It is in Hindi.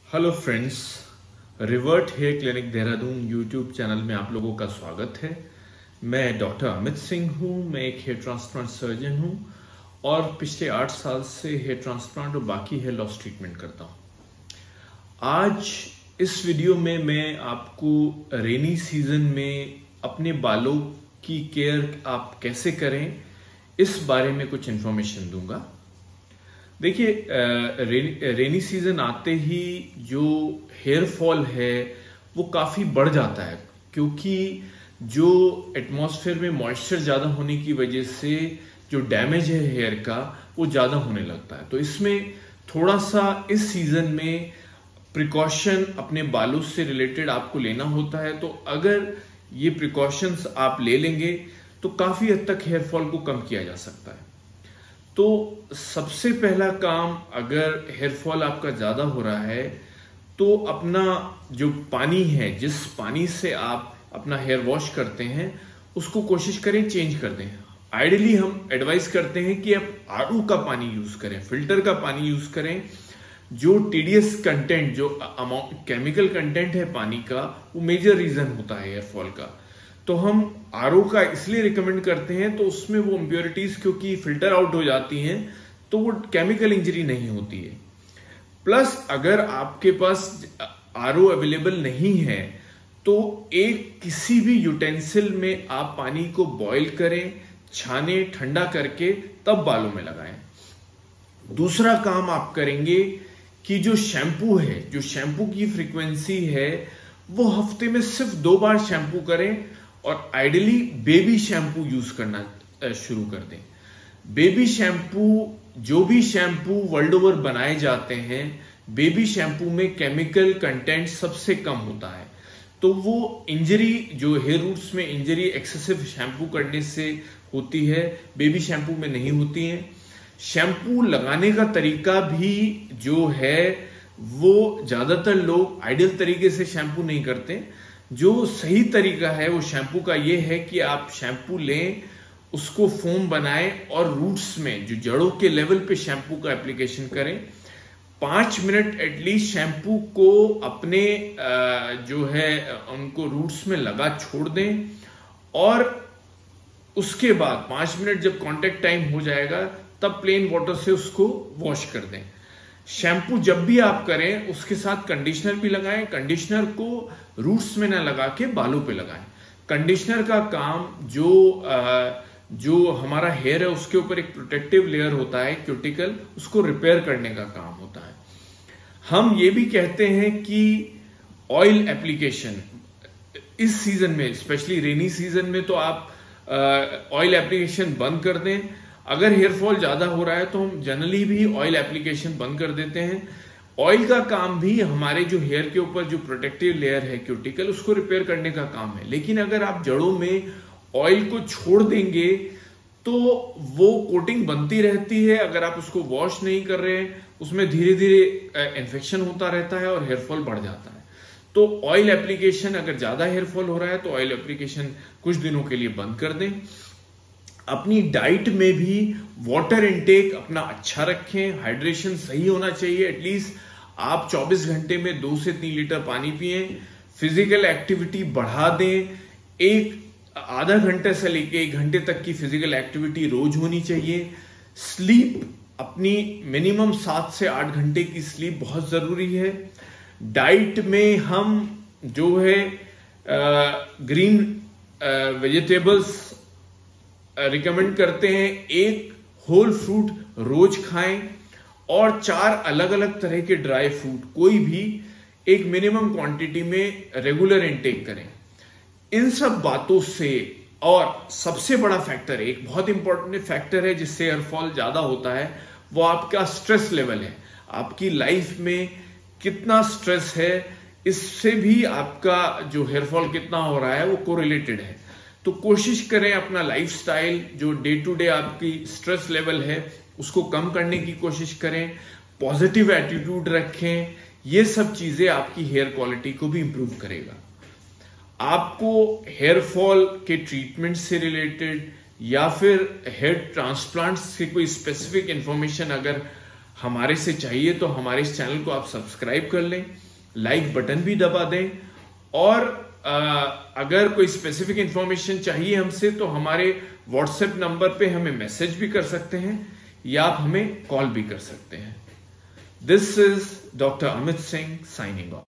Hello friends, revert hair clinic Dehradun YouTube channel में आप लोगों का स्वागत है। मैं डॉक्टर अमित सिंह हूं। मैं एक हेयर ट्रांसप्लांट सर्जन हूं और पिछले 8 साल से हेयर ट्रांसप्लांट और बाकी हेयर लॉस ट्रीटमेंट करता हूं। आज इस वीडियो में मैं आपको रेनी सीजन में अपने बालों की केयर आप कैसे करें इस बारे में कुछ इन्फॉर्मेशन दूंगा। देखिए, रेनी सीजन आते ही जो हेयर फॉल है वो काफी बढ़ जाता है, क्योंकि जो एटमॉस्फेयर में मॉइस्चर ज्यादा होने की वजह से जो डैमेज है हेयर का वो ज्यादा होने लगता है। तो इसमें थोड़ा सा इस सीजन में प्रिकॉशन अपने बालों से रिलेटेड आपको लेना होता है। तो अगर ये प्रिकॉशंस आप ले लेंगे तो काफी हद तक हेयर फॉल को कम किया जा सकता है। तो सबसे पहला काम, अगर हेयर फॉल आपका ज्यादा हो रहा है तो अपना जो पानी है, जिस पानी से आप अपना हेयर वॉश करते हैं, उसको कोशिश करें चेंज कर दें। आइडियली हम एडवाइस करते हैं कि आप आरओ का पानी यूज करें, फिल्टर का पानी यूज करें। जो टीडीएस कंटेंट, जो केमिकल कंटेंट है पानी का, वो मेजर रीजन होता है हेयर फॉल का। तो हम आरओ का इसलिए रिकमेंड करते हैं, तो उसमें वो इम्प्योरिटीज क्योंकि फिल्टर आउट हो जाती हैं तो वो केमिकल इंजरी नहीं होती है। प्लस अगर आपके पास आरओ अवेलेबल नहीं है तो एक किसी भी यूटेंसिल में आप पानी को बॉईल करें, छाने, ठंडा करके तब बालों में लगाएं। दूसरा काम आप करेंगे कि जो शैम्पू है, जो शैम्पू की फ्रीक्वेंसी है, वो हफ्ते में सिर्फ 2 बार शैम्पू करें और आइडियली बेबी शैम्पू यूज करना शुरू कर दें। बेबी शैम्पू, जो भी शैम्पू वर्ल्ड ओवर बनाए जाते हैं, बेबी शैम्पू में केमिकल कंटेंट सबसे कम होता है। तो वो इंजरी, जो हेयर रूट्स में इंजरी एक्सेसिव शैम्पू करने से होती है, बेबी शैम्पू में नहीं होती है। शैम्पू लगाने का तरीका भी जो है वो ज्यादातर लोग आइडियल तरीके से शैम्पू नहीं करते। जो सही तरीका है वो शैम्पू का ये है कि आप शैम्पू लें, उसको फोम बनाएं और रूट्स में, जो जड़ों के लेवल पे शैम्पू का एप्लीकेशन करें। 5 मिनट एटलीस्ट शैम्पू को अपने जो है उनको रूट्स में लगा छोड़ दें और उसके बाद 5 मिनट जब कांटेक्ट टाइम हो जाएगा तब प्लेन वाटर से उसको वॉश कर दें। शैम्पू जब भी आप करें उसके साथ कंडीशनर भी लगाएं। कंडीशनर को रूट्स में ना लगा के बालों पे लगाएं। कंडीशनर का काम, जो हमारा हेयर है उसके ऊपर एक प्रोटेक्टिव लेयर होता है क्यूटिकल, उसको रिपेयर करने का काम होता है। हम ये भी कहते हैं कि ऑयल एप्लीकेशन इस सीजन में, स्पेशली रेनी सीजन में, तो आप ऑयल एप्लीकेशन बंद कर दें। अगर हेयर फॉल ज्यादा हो रहा है तो हम जनरली भी ऑयल एप्लीकेशन बंद कर देते हैं। ऑयल का काम भी हमारे जो हेयर के ऊपर जो प्रोटेक्टिव लेयर है क्यूटिकल, उसको रिपेयर करने का काम है। लेकिन अगर आप जड़ों में ऑयल को छोड़ देंगे तो वो कोटिंग बनती रहती है। अगर आप उसको वॉश नहीं कर रहे हैं, उसमें धीरे धीरे इन्फेक्शन होता रहता है और हेयर फॉल बढ़ जाता है। तो ऑयल एप्लीकेशन, अगर ज्यादा हेयर फॉल हो रहा है तो ऑयल एप्लीकेशन कुछ दिनों के लिए बंद कर दें। अपनी डाइट में भी वाटर इनटेक अपना अच्छा रखें। हाइड्रेशन सही होना चाहिए। एटलीस्ट आप 24 घंटे में 2 से 3 लीटर पानी पिएं। फिजिकल एक्टिविटी बढ़ा दें। एक आधा घंटे से लेके 1 घंटे तक की फिजिकल एक्टिविटी रोज होनी चाहिए। स्लीप, अपनी मिनिमम 7 से 8 घंटे की स्लीप बहुत जरूरी है। डाइट में हम जो है ग्रीन वेजिटेबल्स रिकमेंड करते हैं। 1 होल फ्रूट रोज खाएं और 4 अलग अलग तरह के ड्राई फ्रूट, कोई भी एक मिनिमम क्वांटिटी में रेगुलर इनटेक करें। इन सब बातों से, और सबसे बड़ा फैक्टर, एक बहुत इंपॉर्टेंट फैक्टर है जिससे हेयर फॉल ज्यादा होता है, वो आपका स्ट्रेस लेवल है। आपकी लाइफ में कितना स्ट्रेस है, इससे भी आपका जो हेयर फॉल कितना हो रहा है वो कोरिलेटेड है। तो कोशिश करें अपना लाइफस्टाइल, जो डे टू डे आपकी स्ट्रेस लेवल है, उसको कम करने की कोशिश करें। पॉजिटिव एटीट्यूड रखें। ये सब चीजें आपकी हेयर क्वालिटी को भी इंप्रूव करेगा। आपको हेयर फॉल के ट्रीटमेंट से रिलेटेड या फिर हेयर ट्रांसप्लांट से कोई स्पेसिफिक इंफॉर्मेशन अगर हमारे से चाहिए तो हमारे इस चैनल को आप सब्सक्राइब कर लें, लाइक बटन भी दबा दें, और अगर कोई स्पेसिफिक इंफॉर्मेशन चाहिए हमसे तो हमारे व्हाट्सएप नंबर पे हमें मैसेज भी कर सकते हैं या आप हमें कॉल भी कर सकते हैं। This is doctor Amit Singh signing of.